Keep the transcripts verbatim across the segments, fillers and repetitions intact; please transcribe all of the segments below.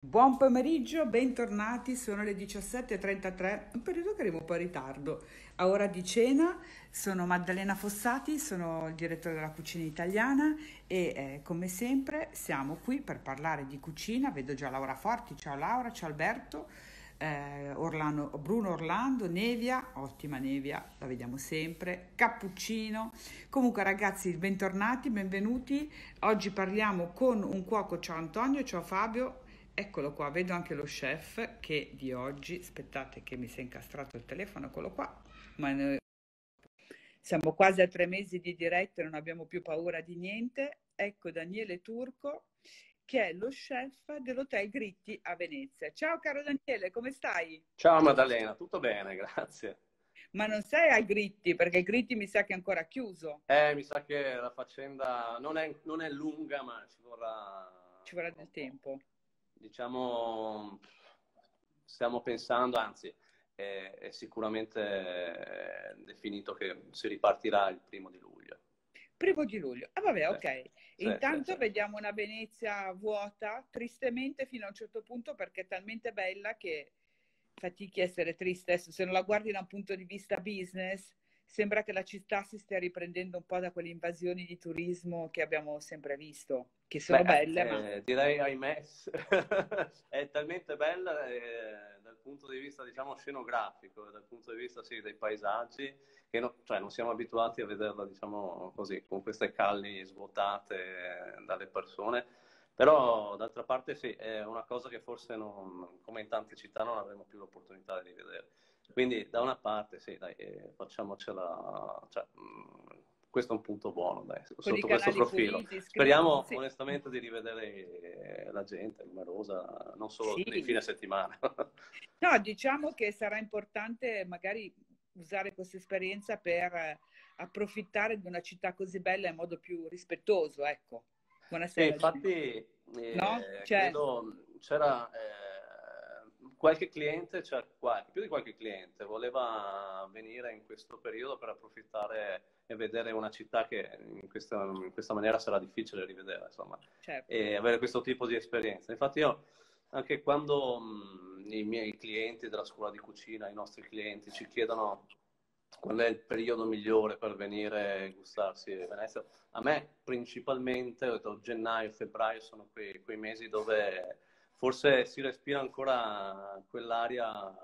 Buon pomeriggio, bentornati, sono le diciassette e trentatré, un periodo che arrivo un po' in ritardo. A ora di cena sono Maddalena Fossati, sono il direttore della Cucina Italiana e eh, come sempre siamo qui per parlare di cucina. Vedo già Laura Forti, ciao Laura, ciao Alberto, eh, Orlando- Bruno Orlando, Nevia, ottima Nevia, la vediamo sempre, Cappuccino. Comunque ragazzi, bentornati, benvenuti. Oggi parliamo con un cuoco, ciao Antonio, ciao Fabio. Eccolo qua, vedo anche lo chef che di oggi, aspettate che mi si è incastrato il telefono, eccolo qua, ma noi siamo quasi a tre mesi di diretta e non abbiamo più paura di niente. Ecco Daniele Turco, che è lo chef dell'Hotel Gritti a Venezia. Ciao caro Daniele, come stai? Ciao Maddalena, tutto bene, grazie. Ma non sei al Gritti, perché il Gritti mi sa che è ancora chiuso, Eh, mi sa che la faccenda non è, non è lunga, ma ci vorrà ci vorrà un del po'. tempo. Diciamo, stiamo pensando, anzi, è, è sicuramente eh, definito che si ripartirà il primo di luglio. Primo di luglio. Ah, vabbè, Sì, ok. sì, sì, Intanto sì. vediamo una Venezia vuota, tristemente fino a un certo punto, perché è talmente bella che fatichi a essere triste. Adesso, se non la guardi da un punto di vista business, sembra che la città si stia riprendendo un po' da quelle invasioni di turismo che abbiamo sempre visto, che sono Beh, belle, ma eh, direi ahimè, è talmente bella eh, dal punto di vista, diciamo, scenografico, dal punto di vista, sì, dei paesaggi, che no- cioè, non siamo abituati a vederla, diciamo, così, con queste calli svuotate eh, dalle persone. Però, d'altra parte, sì, è una cosa che forse, non, come in tante città, non avremo più l'opportunità di rivedere. Quindi, da una parte, sì, dai, eh, facciamocela, cioè, mh, questo è un punto buono, dai, con i sotto questo canali profilo. puliti, iscritti. Speriamo Sì. onestamente di rivedere eh, la gente numerosa, non solo nei Sì. fine settimana. No, diciamo che sarà importante magari usare questa esperienza per eh, approfittare di una città così bella in modo più rispettoso, ecco. Sì, Buonasera, Gino. infatti No? eh, Cioè, credo c'era eh, qualche cliente, cioè qualche- più di qualche cliente, voleva venire in questo periodo per approfittare e vedere una città che in questa, in questa maniera sarà difficile rivedere, insomma, certo. e avere questo tipo di esperienza. Infatti io, anche quando mh, i miei clienti della scuola di cucina, i nostri clienti ci chiedono qual è il periodo migliore per venire e gustarsi Venezia, a me principalmente, ho detto, gennaio e febbraio sono quei, quei mesi dove forse si respira ancora quell'aria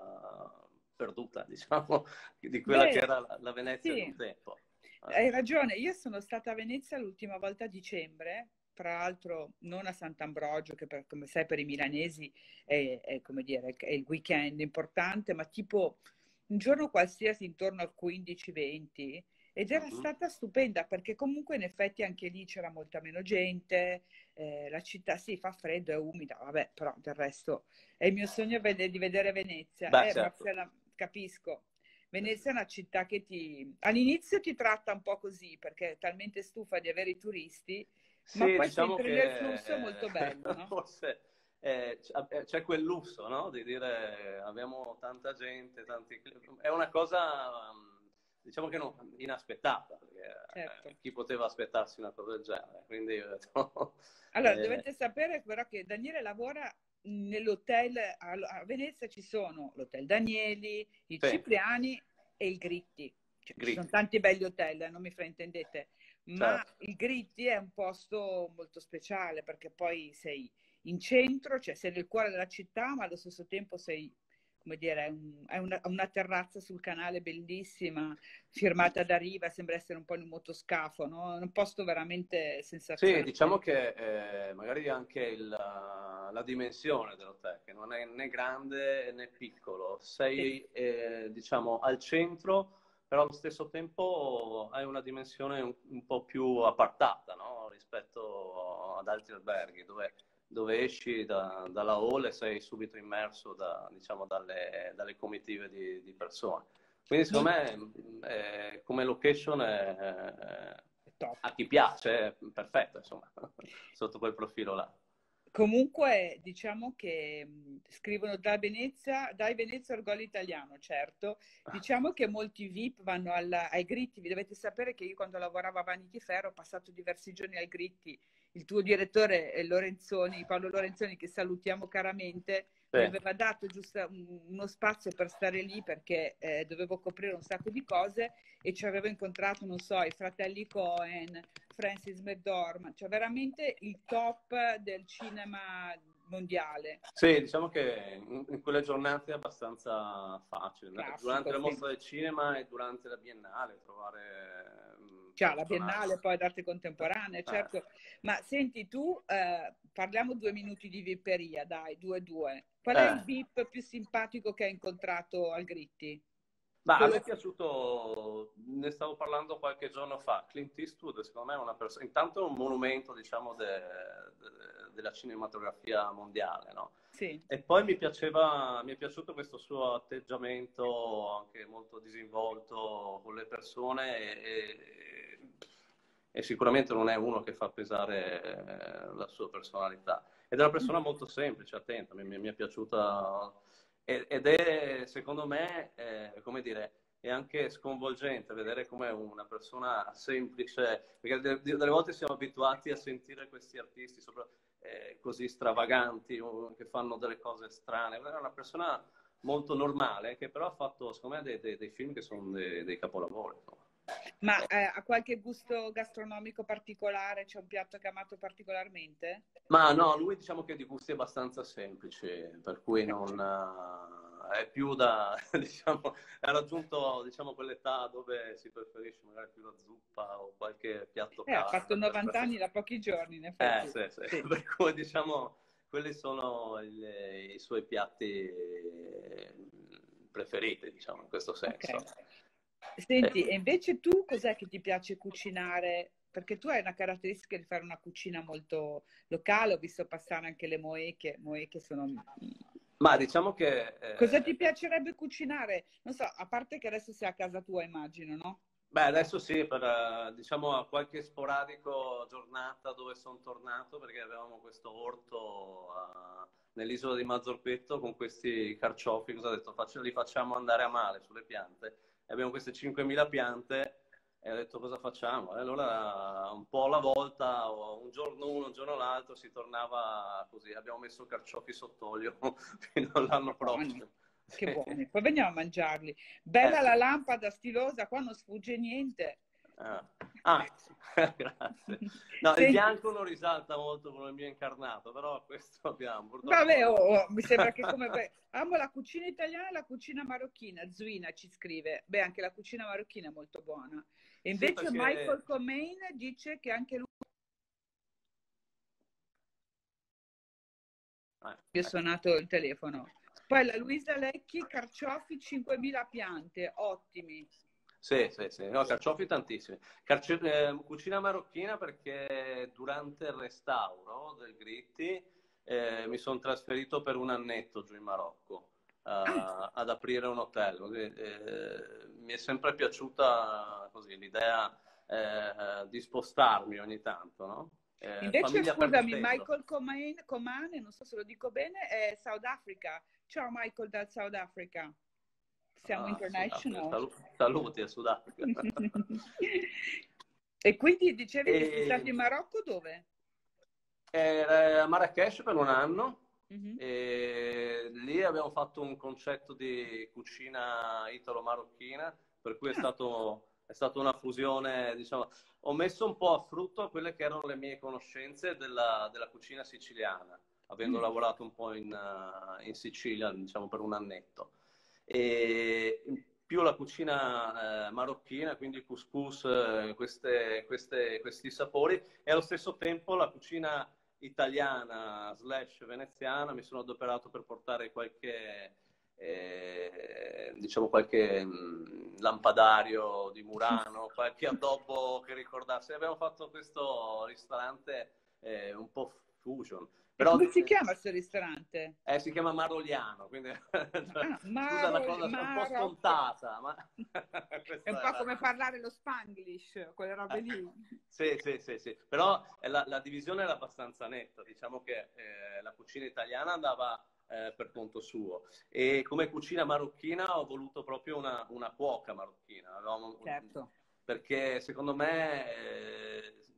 perduta, diciamo, di quella che Beh, era la, la Venezia di un sì, tempo. hai Eh, ragione. Io sono stata a Venezia l'ultima volta a dicembre, tra l'altro non a Sant'Ambrogio, che per- come sai per i milanesi è, è, come dire, è il weekend importante, ma tipo un giorno qualsiasi intorno al quindici venti. Ed era mhm. stata stupenda perché comunque in effetti anche lì c'era molta meno gente, eh, la città sì fa freddo, è umida, vabbè, però del resto è il mio sogno vede- di vedere Venezia. Beh, Eh, certo. Marcella, capisco. Sì, sì. Venezia è una città che ti all'inizio ti tratta un po' così perché è talmente stufa di avere i turisti, ma Sì, poi se diciamo entri nel che flusso è molto bello, eh, no? forse eh, c- eh, c'è quel lusso, no? Di dire abbiamo tanta gente, tanti... cl- È una cosa, mm, diciamo che non- inaspettata, perché Certo. eh, chi poteva aspettarsi una cosa del genere? Quindi, ho detto, Allora, eh, dovete sapere però che Daniele lavora nell'hotel a a Venezia ci sono l'hotel Danieli, il sì, Cipriani e il Gritti. Cioè, ci sono Gritti, tanti belli hotel, eh, non mi fraintendete, ma certo. il Gritti è un posto molto speciale perché poi sei in centro, cioè sei nel cuore della città, ma allo stesso tempo sei, come dire, è un- è una, una terrazza sul canale bellissima, firmata da riva, sembra essere un po' in un motoscafo, no? È un posto veramente Sì, diciamo sensazionale. che eh, magari anche il- la dimensione dell'hotel, che non è né grande né piccolo, Sì. sei eh, diciamo al centro, però allo stesso tempo hai una dimensione un, un po' più appartata, no? Rispetto ad altri alberghi, dove, dove esci da- dalla hall e sei subito immerso da- diciamo, dalle, dalle comitive di, di persone. Quindi secondo Non- me eh, come location è, è top. a chi piace è perfetto, insomma, sotto quel profilo là. Comunque, diciamo che mh, scrivono da Venezia, dai Venezia al gol italiano, certo. Diciamo che molti V I P vanno alla- ai Gritti. Vi dovete sapere che io quando lavoravo a Vanity Fair ho passato diversi giorni al Gritti il tuo direttore eh, Lorenzoni, Paolo Lorenzoni, che salutiamo caramente, Sì. mi aveva dato giusto uno spazio per stare lì perché eh, dovevo coprire un sacco di cose e ci avevo incontrato, non so, i fratelli Cohen, Francis McDormand, cioè veramente il top del cinema mondiale. Sì, diciamo che in, in quelle giornate è abbastanza facile. Classico, Durante la sì. mostra del cinema e durante la Biennale trovare mh, Cioè, la personaggi. Biennale, poi d'arte contemporanea, certo. Eh. Ma senti, tu, eh, parliamo due minuti di vipperia, dai, due due. Qual è il Eh. VIP più simpatico che hai incontrato al Gritti? Ma a Quello... me è piaciuto, ne stavo parlando qualche giorno fa, Clint Eastwood secondo me è una persona, intanto è un monumento diciamo de, de, della cinematografia mondiale, no? Sì. E poi mi piaceva, mi è piaciuto questo suo atteggiamento anche molto disinvolto con le persone e, e, e sicuramente non è uno che fa pesare eh, la sua personalità. Ed è una persona molto semplice, attenta, mi, mi è piaciuta ed è, secondo me, eh, come dire, è anche sconvolgente vedere come una persona semplice, perché delle volte siamo abituati a sentire questi artisti sopra, eh, così stravaganti, che fanno delle cose strane. È una persona molto normale, che però ha fatto, secondo me, dei, dei, dei film che sono dei, dei capolavori. Insomma. Ma eh, ha qualche gusto gastronomico particolare? C'è un piatto che ha amato particolarmente? Ma no, lui diciamo che di gusti abbastanza semplici, per cui non è più da, diciamo, ha raggiunto diciamo quell'età dove si preferisce magari più la zuppa o qualche piatto Eh, ha caldo. fatto novanta anni da pochi giorni, in Eh, effetti. sì, sì. Sì. Per cui diciamo quelli sono il, i suoi piatti preferiti, diciamo, in questo senso. Ok. Senti, e invece tu cos'è che ti piace cucinare? Perché tu hai una caratteristica di fare una cucina molto locale, ho visto passare anche le moeche, moeche sono... Ma diciamo che... Cosa Eh... ti piacerebbe cucinare? Non so, a parte che adesso sei a casa tua, immagino, no? Beh, adesso sì, per diciamo qualche sporadico giornata dove sono tornato, perché avevamo questo orto uh, nell'isola di Mazzorpetto con questi carciofi, cosa ho detto? Faccio, li facciamo andare a male sulle piante. E abbiamo queste cinquemila piante e ho detto cosa facciamo? E allora un po' alla volta, un giorno uno, un giorno l'altro, si tornava così. Abbiamo messo carciofi sott'olio fino all'anno prossimo. Che Sì. buoni, poi veniamo a mangiarli. Bella Eh, la sì. lampada stilosa, qua non sfugge niente. Ah, ah grazie. No, il Senti, bianco non risalta molto come il mio incarnato, però questo abbiamo, vabbè, oh, purtroppo. oh, mi sembra che come... beh, amo la cucina italiana e la cucina marocchina. Zuina ci scrive. Beh, anche la cucina marocchina è molto buona. E Sì, invece perché... Michael Comain dice che anche lui... Eh, Mi è ecco. suonato il telefono. Poi la Luisa Lecchi, carciofi cinquemila piante, ottimi. Sì, sì, sì, no, carciofi tantissimi. Carci- eh, cucina marocchina perché durante il restauro del Gritti eh, mi sono trasferito per un annetto giù in Marocco eh, Ah, ad aprire un hotel. Così, eh, mi è sempre piaciuta così, l'idea eh, di spostarmi ogni tanto, no? Eh, invece famiglia scusami, permettendo. Michael Comain, Comane, non so se lo dico bene, è South Africa. Ciao Michael dal South Africa. Siamo Ah, Sudafrica. international. Salu- saluti a Sudafrica. E quindi dicevi che sei stato E, in Marocco dove? Era a Marrakech per un anno Mhm. e lì abbiamo fatto un concetto di cucina italo-marocchina, per cui è Ah, stato, è stata una fusione, diciamo, ho messo un po' a frutto quelle che erano le mie conoscenze della, della cucina siciliana, avendo mm. lavorato un po' in, uh, in Sicilia, diciamo, per un annetto. E in più la cucina eh, marocchina, quindi il couscous, eh, queste, queste, questi sapori, e allo stesso tempo la cucina italiana slash veneziana, mi sono adoperato per portare qualche, eh, diciamo qualche mh, lampadario di Murano, qualche addobbo che ricordasse. Abbiamo fatto questo ristorante eh, un po' fusion. E Però come si eh, chiama questo ristorante? eh, si chiama Maroliano, quindi Ah, scusa la Maro, cosa è un po' Marocco. scontata, ma È un questa po' era... come parlare lo Spanglish, quelle robe lì. Sì, sì, sì, sì. Però eh, la, la divisione era abbastanza netta, diciamo che eh, la cucina italiana andava eh, per conto suo e come cucina marocchina ho voluto proprio una, una cuoca marocchina. Avevamo- Certo. perché secondo me eh,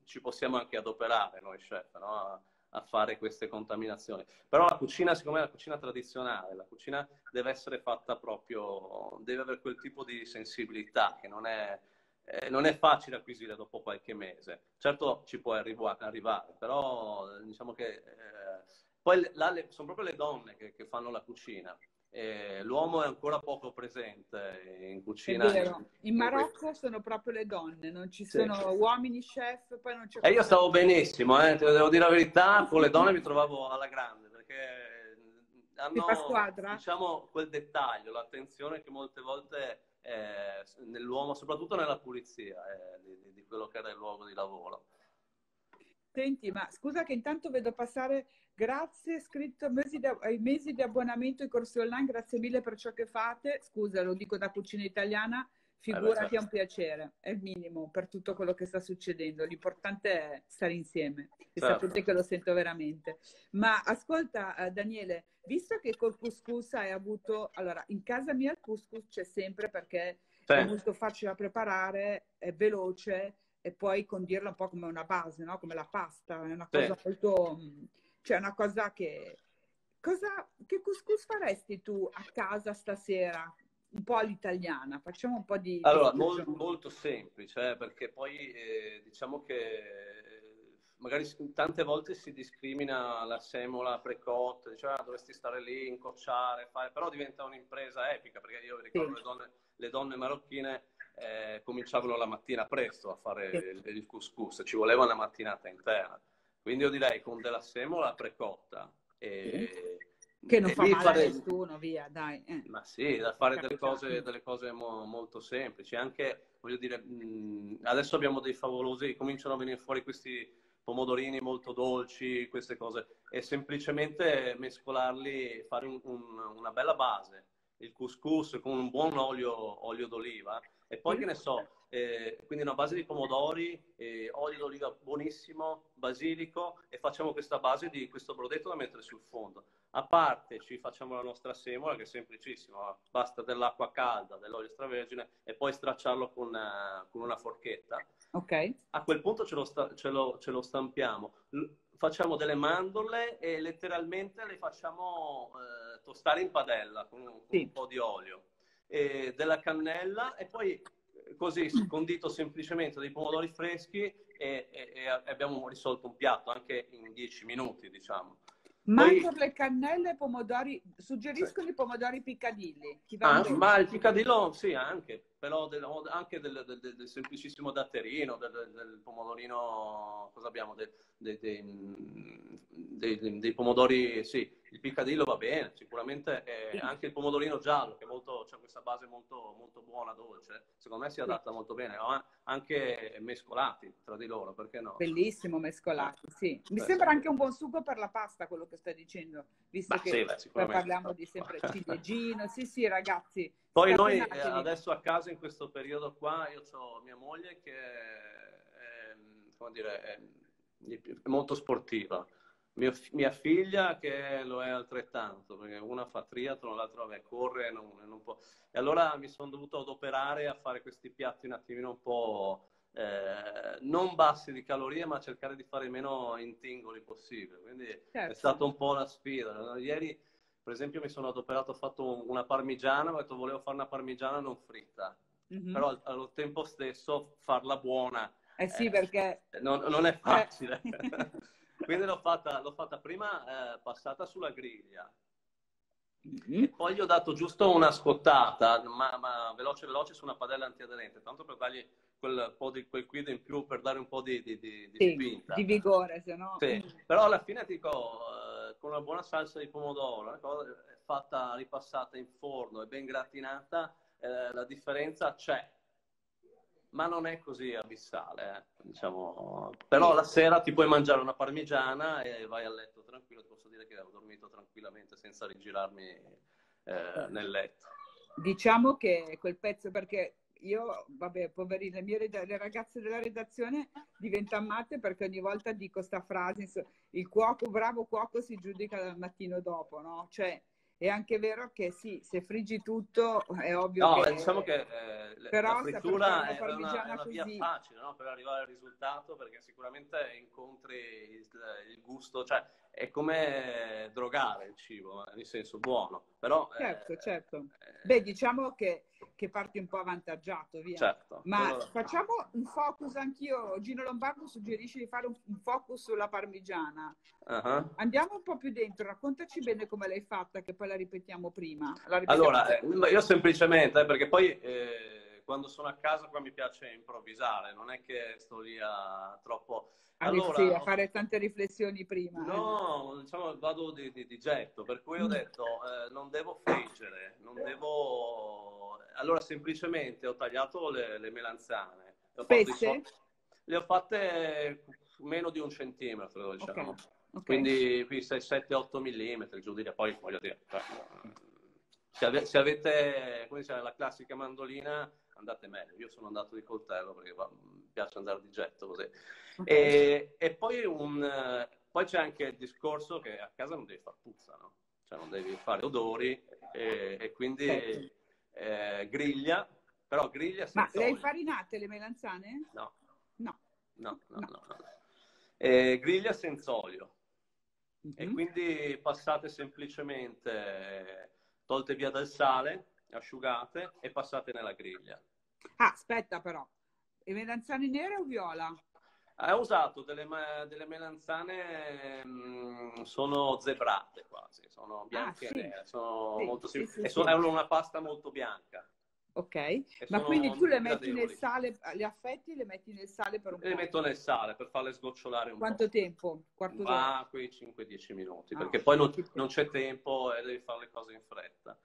ci possiamo anche adoperare noi chef, no? a, a fare queste contaminazioni. Però la cucina, siccome è la cucina tradizionale, la cucina deve essere fatta proprio, deve avere quel tipo di sensibilità che non è, eh, non è facile acquisire dopo qualche mese. Certo ci può arrivare, però diciamo che eh, poi là, le, sono proprio le donne che, che fanno la cucina. Eh, l'uomo è ancora poco presente in cucina. È vero, in in Marocco sono proprio le donne, non ci sì. sono uomini chef, poi non c'è... E io stavo benissimo, eh, te devo dire la verità, con le donne mi trovavo alla grande, perché Si fa hanno, squadra? diciamo, quel dettaglio, l'attenzione che molte volte eh, nell'uomo, soprattutto nella pulizia eh, di, di quello che era il luogo di lavoro. Senti, ma scusa che intanto vedo passare, grazie, scritto mesi di, ai mesi di abbonamento ai corsi online, grazie mille per ciò che fate. Scusa, lo dico da cucina italiana, figurati, Eh beh, è un piacere, è il minimo per tutto quello che sta succedendo. L'importante è stare insieme e certo. sapete che lo sento veramente. Ma ascolta, eh, Daniele, visto che col couscous hai avuto... Allora, in casa mia il couscous c'è sempre perché sì. è molto facile da preparare, è veloce, e poi condirla un po' come una base, no? Come la pasta, è una cosa Sì. molto... cioè una cosa che... Cosa, che couscous faresti tu a casa stasera? Un po' all'italiana, facciamo un po' di... Allora, di mol, molto semplice, eh, perché poi eh, diciamo che eh, magari tante volte si discrimina la semola precotta, diciamo ah, dovresti stare lì, incocciare, fare, però diventa un'impresa epica, perché io ricordo sì. le donne, le donne marocchine eh, cominciavano la mattina presto a fare Sì. il, il couscous, ci voleva una mattinata intera. Quindi io direi con della semola precotta e... Sì. Che non e fa lì male a fare... nessuno, via, dai. Eh. Ma sì, da fare delle cose, delle cose mo, molto semplici. Anche, voglio dire, mh, adesso abbiamo dei favolosi, cominciano a venire fuori questi pomodorini molto dolci, queste cose, e semplicemente mescolarli, fare un, un, una bella base, il couscous con un buon olio, olio d'oliva, e poi Sì. che ne so, eh, quindi una base di pomodori, eh, olio d'oliva buonissimo, basilico, e facciamo questa base di questo brodetto da mettere sul fondo. A parte ci facciamo la nostra semola, che è semplicissima, basta dell'acqua calda, dell'olio extravergine e poi stracciarlo con, uh, con una forchetta. Ok. A quel punto ce lo, sta, ce lo, ce lo stampiamo. L- facciamo delle mandorle e letteralmente le facciamo eh, tostare in padella con, con Sì. un po' di olio, e della cannella e poi così condito semplicemente dei pomodori freschi e, e, e abbiamo risolto un piatto anche in dieci minuti, diciamo. Mandorle, cannelle e pomodori, Sì. suggeriscono i pomodori piccadilli. Ti Ah, bene? ma il picadillo sì, anche, però del, anche del, del, del, del semplicissimo datterino, del, del pomodorino, cosa abbiamo? Dei, dei, dei, dei pomodori, sì, il picadillo va bene, sicuramente eh, anche il pomodorino giallo, che molto, c'è questa base molto, molto buona, dolce, secondo me si adatta molto bene, no? Anche mescolati tra di loro, perché no? Bellissimo mescolati, Eh, sì. Mi eh, sembra sì. anche un buon sugo per la pasta quello che stai dicendo, visto Bah, che sì, beh, sicuramente. parliamo di sempre ciliegino. Sì, sì, ragazzi, Poi noi eh, scatenatevi. adesso a casa in questo periodo qua, io ho mia moglie che è, come dire, è, è molto sportiva. Mio, mia figlia che lo è altrettanto, perché una fa triathlon, l'altra vabbè, corre, non, non può. E allora mi sono dovuto adoperare a fare questi piatti un attimino un po' eh, non bassi di calorie, ma cercare di fare meno intingoli possibile. Quindi Certo. è stata un po' la sfida. Ieri, per esempio, mi sono adoperato, ho fatto una parmigiana, ho detto volevo fare una parmigiana non fritta, Mm-hmm. però allo tempo stesso farla buona Eh sì, eh, perché... non, non è facile. Eh. Quindi l'ho fatta, l'ho fatta prima eh, passata sulla griglia Mm-hmm. e poi gli ho dato giusto una scottata, ma, ma veloce veloce su una padella antiaderente, tanto per dargli quel po' di quel quid in più, per dare un po' di, di, di, di Sì, spinta. di vigore, se no... Sì, Mm. però alla fine ti dico, eh, con una buona salsa di pomodoro, una cosa fatta, ripassata in forno e ben gratinata, eh, la differenza c'è, ma non è così abissale, eh, diciamo. Però Sì. la sera ti puoi mangiare una parmigiana e vai a letto tranquillo, ti posso dire che ho dormito tranquillamente senza rigirarmi eh, nel letto. Diciamo che quel pezzo, perché io, vabbè, poverine, le mie le ragazze della redazione diventano matte perché ogni volta dico sta frase, il cuoco, bravo cuoco si giudica dal mattino dopo, no? Cioè, è anche vero che sì, se friggi tutto è ovvio No, che... diciamo che eh, le- la Però se per fare frittura una è una, è parmigiana una via così... facile, no? Per arrivare al risultato, perché sicuramente incontri il, il gusto, cioè è come drogare il cibo, eh, nel senso buono, però Certo, eh, certo. Beh, eh, diciamo che, che parti un po' avvantaggiato, via. certo, Ma quello... facciamo un focus anch'io. Gino Lombardo suggerisce di fare un, un focus sulla parmigiana. uh-huh. Andiamo un po' più dentro, raccontaci bene come l'hai fatta, che poi la ripetiamo prima. La ripetiamo Allora, eh, dopo. io semplicemente, eh, perché poi eh, quando sono a casa qua mi piace improvvisare, non è che sto lì a troppo... A, sì, Allora, a ho- fare tante riflessioni prima. Eh. no, diciamo, vado di, di- di getto, per cui ho Mm. detto eh, non devo friggere, non devo... Allora semplicemente ho tagliato le, le melanzane, le ho fatto i Spesse? so- le ho fatte meno di un centimetro, Ok, diciamo, ok. quindi qui sette otto millimetri, giù di lì, poi voglio dire, cioè, se, ave- se avete, come dice, la classica mandolina, andate meglio, io sono andato di coltello perché va, mi piace andare di getto così. Ok. E, e poi, un, eh, poi c'è anche il discorso che a casa non devi far puzza, no? Cioè non devi fare odori e, e quindi Certo. eh, griglia, però griglia Ma senza le hai olio. farinate le melanzane? No, No, no, no, no. no. no. Eh, griglia senza olio. E Mhm. quindi passate semplicemente, tolte via dal sale, asciugate e passate nella griglia. Ah, aspetta però. Le melanzane nere o viola? Ho usato delle, delle melanzane, mh, sono zebrate quasi, sono Ah, bianche e sì, nere, sono sì, molto sì, simili, sì, e sono, è sì. una pasta molto bianca Ok, e ma quindi sono tu le metti nel gradevoli. sale, le affetti, le metti nel sale per un Le po'. metto nel sale per farle sgocciolare un po'. Quanto tempo? Quarto d'ora? Va quei cinque dieci minuti, Ah, perché poi non, pochi non tempo. c'è tempo e devi fare le cose in fretta.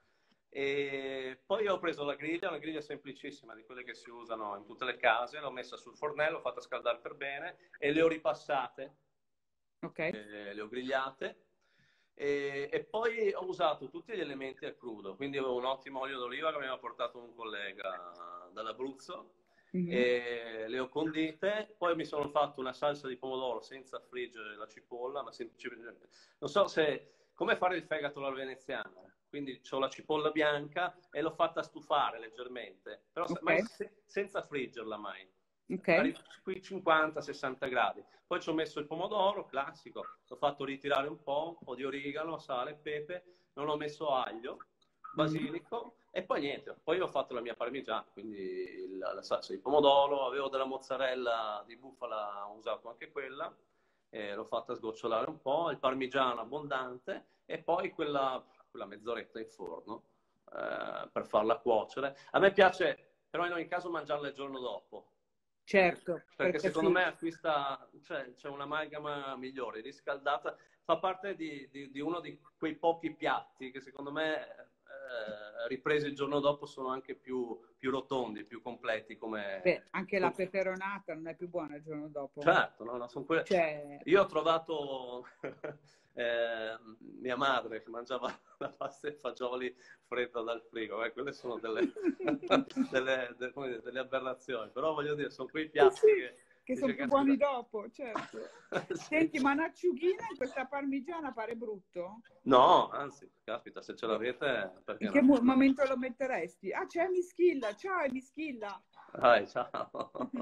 E poi ho preso la griglia, una griglia semplicissima, di quelle che si usano in tutte le case, l'ho messa sul fornello, l'ho fatta scaldare per bene e le ho ripassate, Ok, eh, le ho grigliate. E, e poi ho usato tutti gli elementi a crudo, quindi avevo un ottimo olio d'oliva che mi aveva portato un collega dall'Abruzzo, mhm, e le ho condite, poi mi sono fatto una salsa di pomodoro senza friggere la cipolla, ma semplicemente, non so se, come fare il fegato alla veneziana, quindi ho la cipolla bianca e l'ho fatta stufare leggermente, però ok, mai se, senza friggerla mai, ok. qui cinquanta sessanta gradi. Poi ci ho messo il pomodoro, classico, l'ho fatto ritirare un po', un po' di origano, sale, pepe, non ho messo aglio, Mhm. basilico e poi niente. Poi ho fatto la mia parmigiana, quindi la, la salsa di pomodoro, avevo della mozzarella di bufala, ho usato anche quella, eh, l'ho fatta sgocciolare un po', il parmigiano abbondante e poi quella, quella mezz'oretta in forno eh, per farla cuocere. A me piace però in ogni caso mangiarla il giorno dopo. Perché, Certo, perché perché secondo sì. me acquista, cioè, c'è un'amalgama migliore, riscaldata, fa parte di, di, di uno di quei pochi piatti che secondo me eh, ripresi il giorno dopo sono anche più, più rotondi, più completi Beh, come... anche la peperonata non è più buona il giorno dopo. Certo, no, no, sono quelle... Cioè, Io ho trovato eh, mia madre che mangiava la pasta e fagioli fredda dal frigo, eh, quelle sono delle, delle, de- come dire, delle aberrazioni, però voglio dire, sono quei sì, piatti sì, che che sono dice, più buoni caspita, dopo, certo. sì. Senti, ma un'acciughina in questa parmigiana pare brutto? No, anzi, caspita, se ce E- l'avete, In perché che no? mo- momento lo metteresti? Ah, c'è Mischilla, ciao Mischilla! Dai, ciao.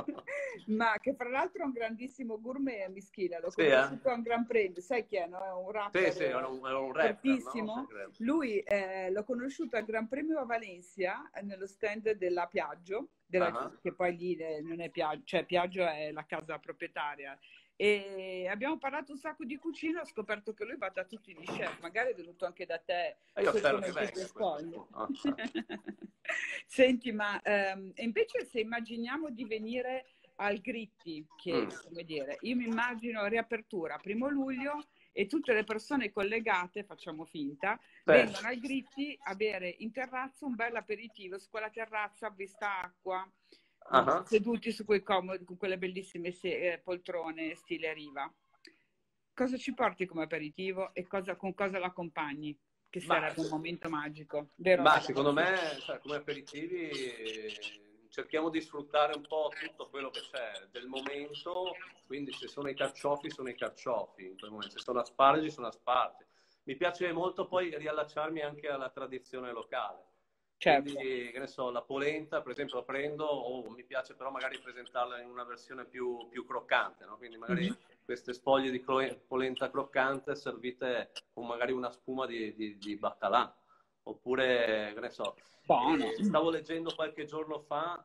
Ma che fra l'altro è un grandissimo gourmet, Mischilla, l'ho Sì, eh? conosciuto a un Gran Premio, sai chi è, no? È un Sì, rapper sì, era eh, un, era un rapper, no? Sì, fortissimo. credo. Lui eh, l'ho conosciuto al Gran Premio a Valencia, eh, nello stand della Piaggio, della- Ah, che poi lì eh, non è Piaggio, cioè Piaggio è la casa proprietaria. E abbiamo parlato un sacco di cucina, ho scoperto che lui va da tutti gli chef, magari è venuto anche da te e io sotto spero che Notizie venga a questo Spoglie. punto. Senti, ma ehm, e invece se immaginiamo di venire al Gritti, che Mm, come dire, io mi immagino riapertura primo luglio e tutte le persone collegate, facciamo finta, sì. vengono al Gritti a bere in terrazzo un bel aperitivo su quella terrazza a vista acqua, mh, Ah, seduti su quei comodi, con quelle bellissime se- eh, poltrone stile Riva. Cosa ci porti come aperitivo e cosa- con cosa l'accompagni? Che ma, sarebbe un momento magico, vero ma secondo ragazzi? me, cioè, come aperitivi, eh, cerchiamo di sfruttare un po' tutto quello che c'è del momento, quindi se sono i carciofi, sono i carciofi, in quel momento. Se sono asparagi, sono asparagi. mi piace molto poi riallacciarmi anche alla tradizione locale. Certo. Quindi, che ne so, la polenta, per esempio, la prendo, o mi piace però magari presentarla in una versione più, più croccante, no? Quindi magari Mhm. queste spoglie di polenta croccante servite con magari una spuma di, di, di baccalà. Oppure, che ne so, Buono. eh, stavo leggendo qualche giorno fa,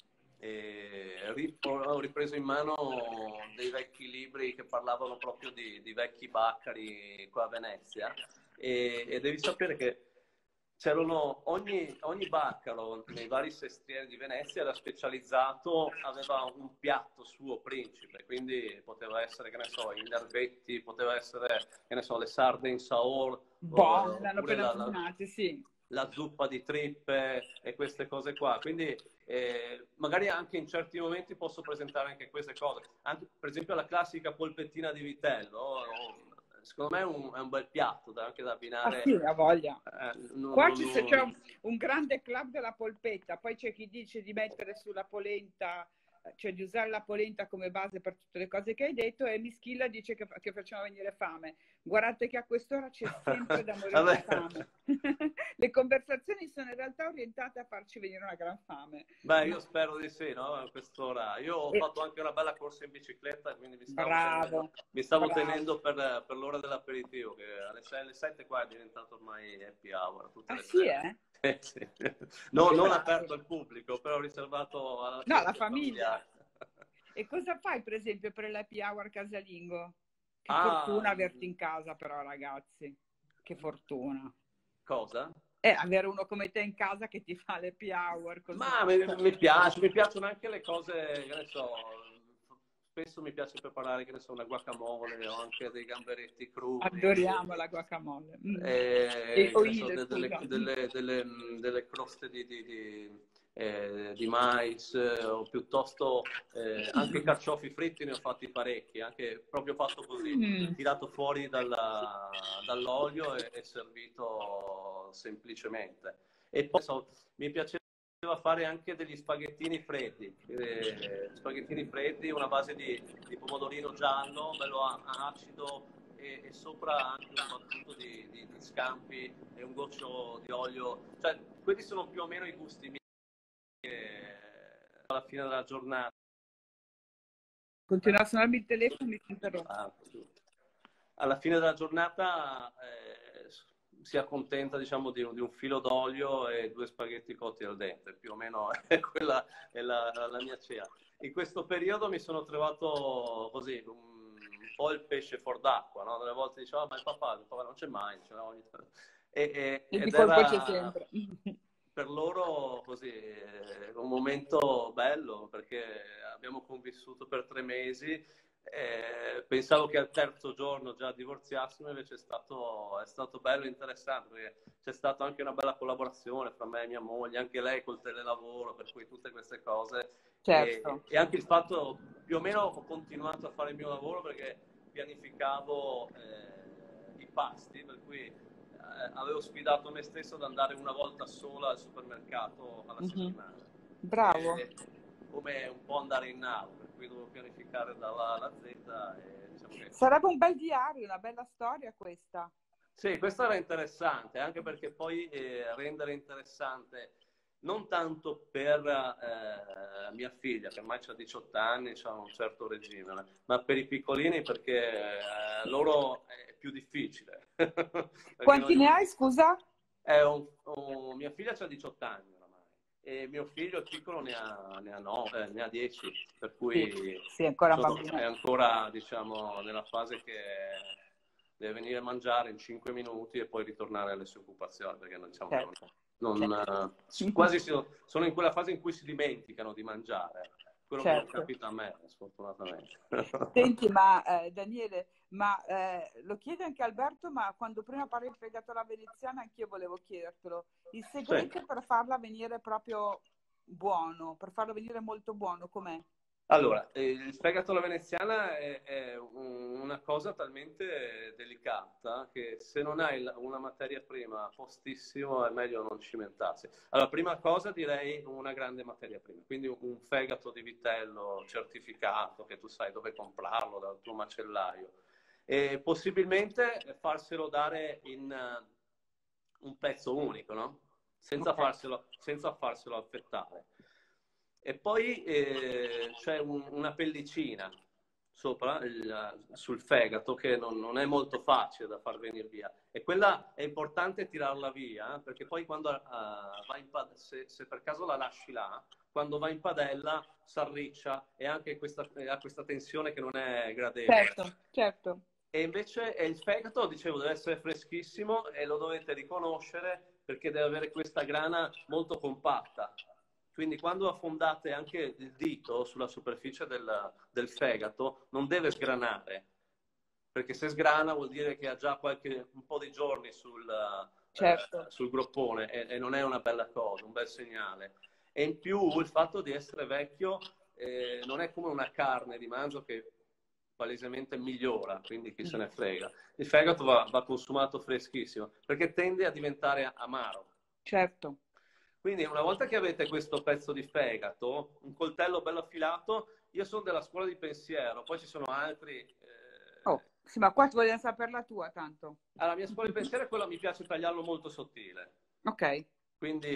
e ho ripreso in mano dei vecchi libri che parlavano proprio di, di vecchi baccari qua a Venezia, e, e devi sapere che c'erano ogni, ogni baccaro nei vari sestrieri di Venezia era specializzato, aveva un piatto suo principe, quindi poteva essere, che ne so, i nervetti, poteva essere, che ne so, le sarde in saor, Buono, l'hanno oppure appena la, la, nominati, sì. la zuppa di trippe e queste cose qua. Quindi eh, magari anche in certi momenti posso presentare anche queste cose. Anche, per esempio la classica polpettina di vitello, oh, oh, secondo me è un, è un bel piatto da, anche da Ah abbinare. sì, ha voglia. Eh, non, Qua non, ci s- c'è non... un, un grande club della polpetta, poi c'è chi dice di mettere sulla polenta, eh, cioè di usare la polenta come base per tutte le cose che hai detto, e Mischilla dice che, fa- che facciamo venire fame. Guardate che a quest'ora c'è sempre da morire di Vabbè. fame. Le conversazioni sono in realtà orientate a farci venire una gran fame. Beh, Ma- io spero di sì, no? A quest'ora. Io ho e- fatto anche una bella corsa in bicicletta, quindi mi stavo tenendo, bravo, mi stavo bravo. tenendo per, per l'ora dell'aperitivo, che alle sei, alle sette qua è diventato ormai happy hour tutte Ah le sì, sere. eh? Eh, sì. Ma No, che non bravo. aperto al pubblico, però riservato alla No, la cerchia famiglia. familiare. E cosa fai, per esempio, per l'happy hour casalingo? Che Ah, fortuna averti in casa, però, ragazzi. Che fortuna. cosa? Eh, avere uno come te in casa che ti fa l'happy hour così. Ma mi, mi piace, mi piacciono anche le cose, che ne so, spesso mi piace preparare, che ne so, una guacamole o anche dei gamberetti crudi, Adoriamo la guacamole. Mm. E e, che ne so, oile, de- delle, scusa. Mm. delle, delle, mh, delle croste di, di, di, eh, di mais, eh, o piuttosto eh, anche i carciofi fritti ne ho fatti parecchi, anche proprio fatto così, Mm. tirato fuori dalla- dall'olio e, e servito semplicemente. E poi so, mi piaceva fare anche degli spaghettini freddi, eh, spaghettini freddi, una base di, di pomodorino giallo, bello a- acido, e, e sopra anche un battuto di, di, di scampi e un goccio di olio. Cioè, quelli sono più o meno i gusti miei, eh, alla fine della giornata. Continua a suonarmi il telefono, mi interrompo. Ah, alla fine della giornata eh, si accontenta, diciamo, di un, di un filo d'olio e due spaghetti cotti al dente, più o meno è quella è la, la mia cena. In questo periodo mi sono trovato così un, un po' il pesce fuor d'acqua, no? Delle volte dicevo, ah, ma il papà, il papà non c'è mai, cioè, ogni... e, e, E di ed colpo c'è era sempre. per loro così eh, un momento bello, perché abbiamo convissuto per tre mesi. Eh, pensavo che al terzo giorno già divorziassimo, invece è stato, è stato bello e interessante, perché c'è stata anche una bella collaborazione fra me e mia moglie, anche lei col telelavoro, per cui tutte queste cose. E, Certo. e anche il fatto, più o meno ho continuato a fare il mio lavoro perché pianificavo eh, i pasti, per cui eh, avevo sfidato me stesso ad andare una volta sola al supermercato alla Mhm. settimana. Bravo. E, come un po' andare in nave, per cui dovevo pianificare dalla A alla Z. E diciamo che... Sarebbe un bel diario, una bella storia questa. Sì, questo era interessante, anche perché poi eh, rendere interessante non tanto per eh, mia figlia, che ormai ha diciotto anni, ha un certo regime, ma per i piccolini, perché eh, loro è più difficile. Perché Quanti noi, ne hai, scusa? è un, un, mia figlia ha diciotto anni oramai, e mio figlio, il piccolo, ne ha, ne ha nove, eh, ne ha dieci, per Sì, cui sì, ancora sono, è bambino. ancora, diciamo, nella fase che deve venire a mangiare in cinque minuti e poi ritornare alle sue occupazioni, perché non, diciamo, non, Certo, non, certo. eh, quasi sono, sono in quella fase in cui si dimenticano di mangiare, quello che non Certo. capita a me, sfortunatamente. Senti, ma eh, Daniele, ma eh, lo chiede anche Alberto, ma quando prima parli di fegato alla veneziana, anch'io volevo chiedertelo. Il Sì. segreto per farla venire proprio buono, per farlo venire molto buono, com'è? Allora, eh, il fegato alla veneziana è, è un- una cosa talmente delicata che se non hai la- una materia prima a postissimo è meglio non cimentarsi. Allora, prima cosa direi una grande materia prima, quindi un, un fegato di vitello certificato, che tu sai dove comprarlo dal tuo macellaio. E possibilmente farselo dare in uh, un pezzo unico, no? Senza Ok. farselo, senza farselo affettare. E poi eh, c'è un, una pellicina sopra il, sul fegato che non, non, è molto facile da far venire via, e quella è importante tirarla via, perché poi quando uh, va in padella, se, se per caso la lasci là, quando va in padella si arriccia e anche questa, ha questa tensione che non è gradevole. Certo, certo. E invece il fegato, dicevo, deve essere freschissimo e lo dovete riconoscere perché deve avere questa grana molto compatta. Quindi quando affondate anche il dito sulla superficie del, del fegato, non deve sgranare, perché se sgrana vuol dire che ha già qualche, un po' di giorni sul, Certo. eh, sul groppone, e, e non è una bella cosa, un bel segnale. E in più il fatto di essere vecchio eh, non è come una carne di manzo che palesemente migliora, quindi chi se ne frega. Il fegato va, va consumato freschissimo, perché tende a diventare amaro. Certo. Quindi una volta che avete questo pezzo di fegato, un coltello bello affilato, io sono della scuola di pensiero, poi ci sono altri... Oh, Eh... sì, ma qua ti voglio sapere la tua, tanto. Alla mia scuola di pensiero è quella, mi piace tagliarlo molto sottile. Ok. Quindi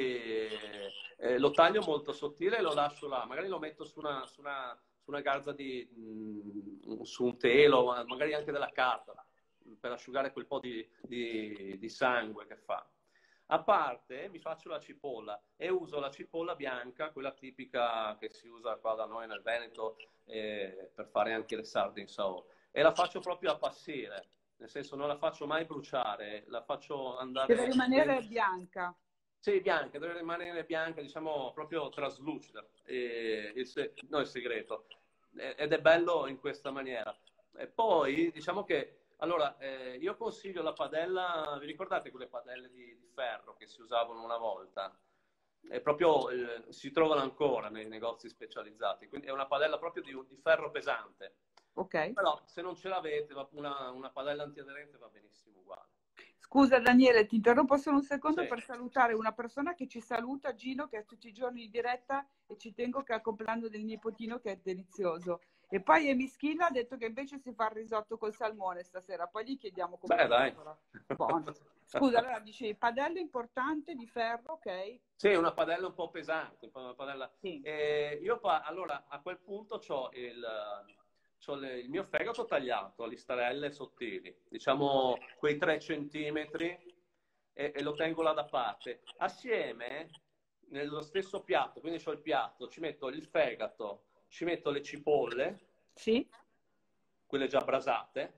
eh, lo taglio molto sottile e lo lascio là, magari lo metto su una, su una, su una garza di... Mh, su un telo, magari anche della carta, per asciugare quel po' di, di, di sangue che fa. A parte mi faccio la cipolla e uso la cipolla bianca, quella tipica che si usa qua da noi nel Veneto eh, per fare anche le sarde in saor. E la faccio proprio appassire, nel senso non la faccio mai bruciare, la faccio Deve andare rimanere dentro. bianca. Sì, bianca, deve rimanere bianca, diciamo proprio traslucida. E il se... no, il segreto. Ed è bello in questa maniera. E poi diciamo che allora, eh, io consiglio la padella, vi ricordate quelle padelle di, di ferro che si usavano una volta? È proprio, eh, si trovano ancora nei negozi specializzati, quindi è una padella proprio di, di ferro pesante. Ok. Però se non ce l'avete, una, una padella antiaderente va benissimo uguale. Scusa Daniele, ti interrompo solo un secondo Sì. per salutare una persona che ci saluta, Gino, che è tutti i giorni in diretta, e ci tengo che è il compleanno del nipotino, che è delizioso. E poi Emischilla ha detto che invece si fa il risotto col salmone stasera, poi gli chiediamo come Beh, lo dai. prepara. Buono. Scusa, allora dicevi padella importante di ferro, ok? Sì, una padella un po' pesante. Una padella... Sì. Eh, io pa... allora a quel punto ho il, c'ho le... il mio fegato tagliato a listarelle sottili, diciamo quei tre centimetri, e... e lo tengo là da parte. Assieme, nello stesso piatto, quindi ho il piatto, ci metto il fegato, ci metto le cipolle, Sì? quelle già brasate,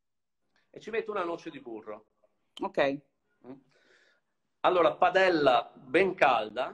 e ci metto una noce di burro. Ok. Allora, padella ben calda,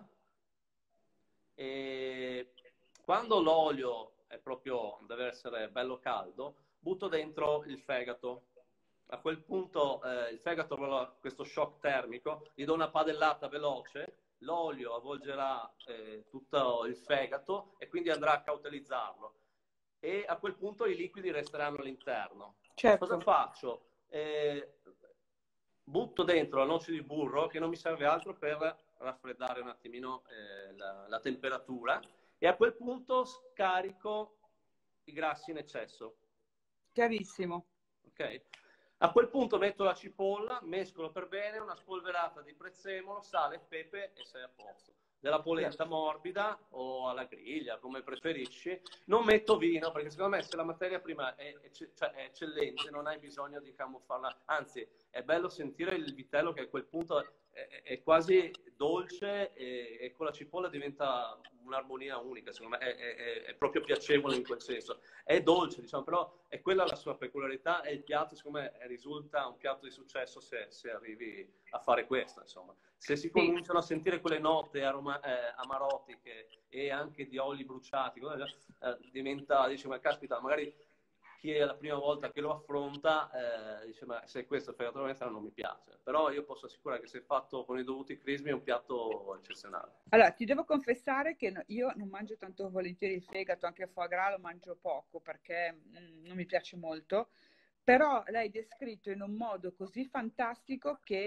e quando l'olio è proprio, deve essere bello caldo, butto dentro il fegato. A quel punto eh, il fegato avrà questo shock termico, gli do una padellata veloce, l'olio avvolgerà eh, tutto il fegato e quindi andrà a cautelizzarlo. E a quel punto i liquidi resteranno all'interno. Cosa Certo. faccio? Eh, butto dentro la noce di burro, che non mi serve altro per raffreddare un attimino eh, la, la temperatura, e a quel punto scarico i grassi in eccesso. Chiarissimo. Ok? A quel punto metto la cipolla, mescolo per bene, una spolverata di prezzemolo, sale, pepe e sei a posto. Della polenta morbida o alla griglia, come preferisci. Non metto vino, perché secondo me se la materia prima è, è, cioè è eccellente, non hai bisogno di camuffarla. Anzi, è bello sentire il vitello che a quel punto è, è quasi dolce, e, e con la cipolla diventa un'armonia unica, secondo me è, è, è proprio piacevole in quel senso. È dolce, diciamo, però è quella la sua peculiarità, e il piatto, secondo me, risulta un piatto di successo se, se arrivi a fare questo, insomma. Se si cominciano a sentire quelle note aroma, eh, amarotiche e anche di oli bruciati, eh, diventa, dice, ma caspita, magari chi è la prima volta che lo affronta eh, dice, ma se questo è fegato all'estero non mi piace. Però io posso assicurare che se fatto con i dovuti crismi è un piatto eccezionale. Allora, ti devo confessare che no- io non mangio tanto volentieri il fegato, anche il foie gras lo mangio poco perché mm, non mi piace molto, però l'hai descritto in un modo così fantastico che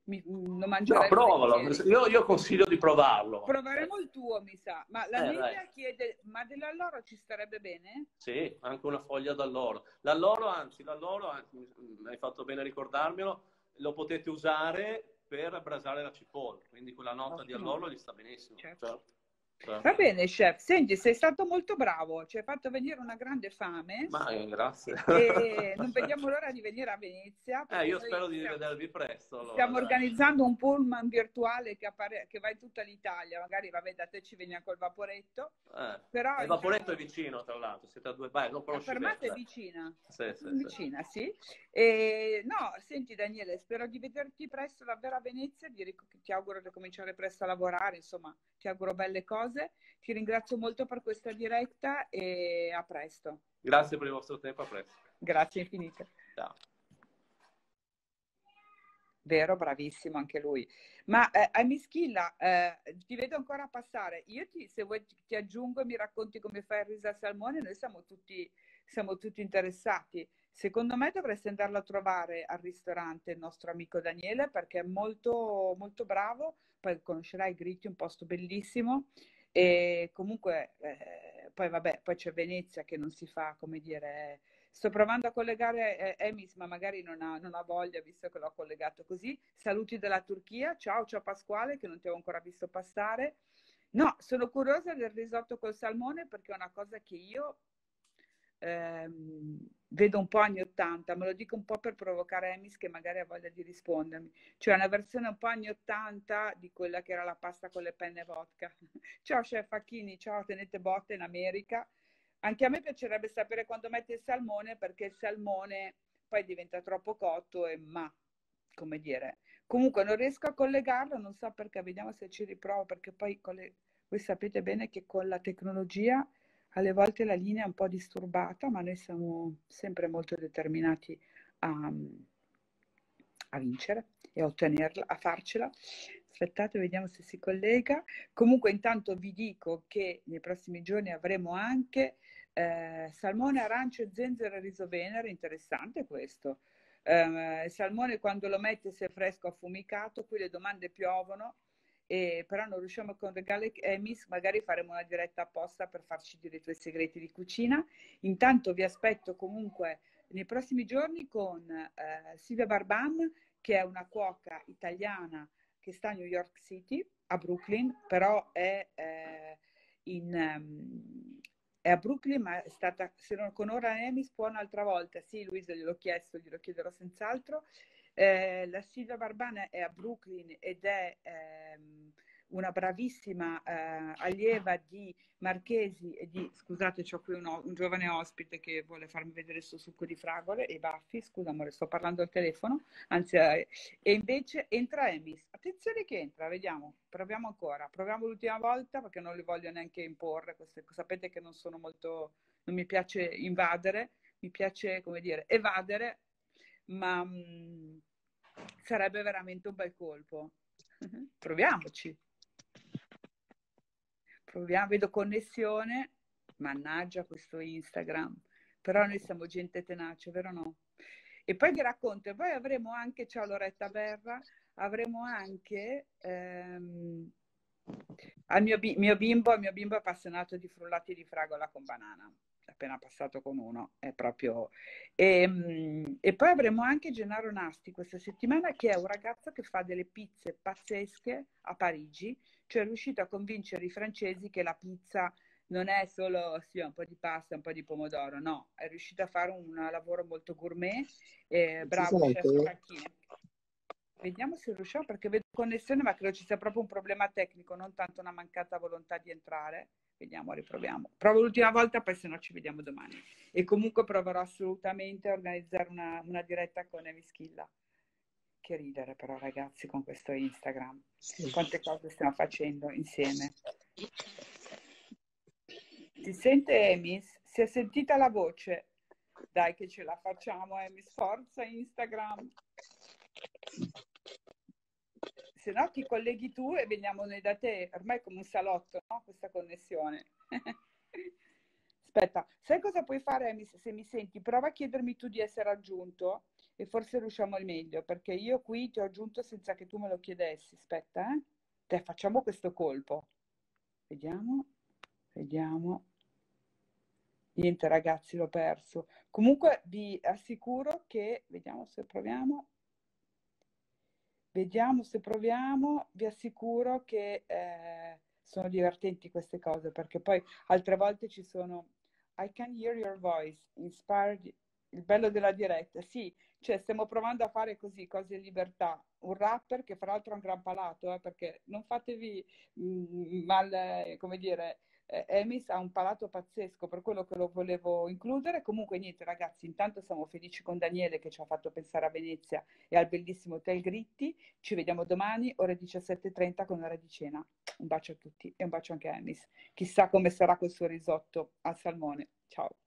mi, lo No, mangerei provalo. volentieri. Io, io consiglio di provarlo. Proveremo il tuo, mi sa. Ma la Eh, dai. Nebbia chiede, ma dell'alloro ci starebbe bene? Sì, anche una foglia d'alloro. L'alloro, anzi, l'alloro, anzi, mi hai fatto bene a ricordarmelo, lo potete usare per brasare la cipolla, quindi quella nota di Ottimo. alloro gli sta benissimo. Certo. Certo, certo. Va bene, chef. Senti, sei stato molto bravo, ci hai fatto venire una grande fame. Ma eh, grazie. E non vediamo l'ora di venire a Venezia. Eh, Perché io noi spero di stiamo, rivedervi presto, allora, stiamo dai. organizzando un pullman virtuale che, appare, che va in tutta l'Italia. Magari vabbè, da te ci veniamo col vaporetto. Eh. Però E il Vaporetto intanto è vicino, tra l'altro, siete a due, beh, lo la conosci bene, fermata è dai. vicina. Sì, sì, sì. Vicina, sì. E, no, senti Daniele, spero di vederti presto davvero a Venezia. Ti, ti auguro di cominciare presto a lavorare. Insomma, ti auguro belle cose. Ti ringrazio molto per questa diretta e a presto. Grazie per il vostro tempo, a presto. Grazie infinite. Ciao. Vero, bravissimo anche lui. Ma eh, a Mischilla, eh, ti vedo ancora passare. Io ti, se vuoi ti, ti aggiungo e mi racconti come fai il riso al salmone, noi siamo tutti, siamo tutti interessati. Secondo me dovresti andarlo a trovare al ristorante il nostro amico Daniele perché è molto, molto bravo. Poi conoscerai Gritti, un posto bellissimo. E comunque, eh, poi vabbè, poi c'è Venezia che non si fa, come dire. Sto provando a collegare eh, Emis, ma magari non ha, non ha voglia, visto che l'ho collegato così. Saluti dalla Turchia. Ciao, ciao Pasquale, che non ti avevo ancora visto passare. No, sono curiosa del risotto col salmone perché è una cosa che io ehm, vedo un po' anni ottanta. Me lo dico un po' per provocare Emis che magari ha voglia di rispondermi. Cioè una versione un po' anni ottanta di quella che era la pasta con le penne vodka. Ciao chef Facchini, ciao, tenete botte in America. Anche a me piacerebbe sapere quando metti il salmone, perché il salmone poi diventa troppo cotto e ma, come dire. Comunque non riesco a collegarlo, non so perché, vediamo se ci riprovo, perché poi con le- voi sapete bene che con la tecnologia alle volte la linea è un po' disturbata, ma noi siamo sempre molto determinati a, a vincere e a ottenerla, a farcela. Aspettate, vediamo se si collega. Comunque intanto vi dico che nei prossimi giorni avremo anche eh, salmone, arancio e zenzero e riso venere, interessante questo. Eh, il salmone quando lo metti se è fresco affumicato, qui le domande piovono, e, però non riusciamo a collegare Emis, magari faremo una diretta apposta per farci dire i tuoi segreti di cucina. Intanto vi aspetto comunque nei prossimi giorni con eh, Silvia Barban, che è una cuoca italiana che sta a New York City, a Brooklyn, però è, eh, in, um, è a Brooklyn, ma è stata, se non con Ora Emis, può un'altra volta. Sì, Luisa, gliel'ho chiesto, glielo chiederò senz'altro. Eh, la Silvia Barbana è a Brooklyn ed è ehm, una bravissima eh, allieva di Marchesi e di, scusate, c'ho qui un, un giovane ospite che vuole farmi vedere il suo succo di fragole e i baffi, scusa amore, sto parlando al telefono, anzi, eh, e invece entra Emis, attenzione che entra, vediamo, proviamo ancora, proviamo l'ultima volta perché non li voglio neanche imporre, queste, sapete che non sono molto, non mi piace invadere, mi piace, come dire, evadere, ma mh, sarebbe veramente un bel colpo. Proviamoci. Proviamo, vedo connessione, mannaggia questo Instagram, però noi siamo gente tenace, vero o no? E poi vi racconto, e poi avremo anche, ciao Loretta Berra, avremo anche ehm, al mio, bi- mio bimbo, il mio bimbo è appassionato di frullati di fragola con banana, è appena passato con uno, è proprio... E, mh, e poi avremo anche Gennaro Nasti questa settimana, che è un ragazzo che fa delle pizze pazzesche a Parigi, cioè è riuscito a convincere i francesi che la pizza non è solo sì, un po' di pasta, un po' di pomodoro, no, è riuscito a fare un lavoro molto gourmet, eh, Si bravo chef sente? Facchini. Vediamo se riusciamo, perché vedo connessione, ma credo ci sia proprio un problema tecnico, non tanto una mancata volontà di entrare. Vediamo, riproviamo. Provo l'ultima volta, poi se no ci vediamo domani. E comunque proverò assolutamente a organizzare una, una diretta con Evischilla. Che ridere però ragazzi con questo Instagram. Quante cose stiamo facendo insieme. Si sente Emis? Si è sentita la voce? Dai che ce la facciamo Emis, forza Instagram. Se no ti colleghi tu e veniamo noi da te, ormai è come un salotto, no? Questa connessione. Aspetta, sai cosa puoi fare Emis, se mi senti? Prova a chiedermi tu di essere aggiunto e forse riusciamo al meglio, perché io qui ti ho aggiunto senza che tu me lo chiedessi. Aspetta, eh? Te, facciamo questo colpo. Vediamo, vediamo. Niente ragazzi, l'ho perso. Comunque vi assicuro che, vediamo se proviamo, vediamo se proviamo, vi assicuro che eh, sono divertenti queste cose, perché poi altre volte ci sono I can hear your voice, inspired, il bello della diretta, sì, cioè stiamo provando a fare così, cose in libertà, un rapper che fra l'altro ha un gran palato, eh, perché non fatevi mh, mal, eh, come dire, eh, Emis ha un palato pazzesco, per quello che lo volevo includere. Comunque niente ragazzi, intanto siamo felici con Daniele che ci ha fatto pensare a Venezia e al bellissimo Hotel Gritti. Ci vediamo domani ore diciassette e trenta con ora di cena. Un bacio a tutti e un bacio anche a Emis. Chissà come sarà quel suo risotto al salmone. Ciao.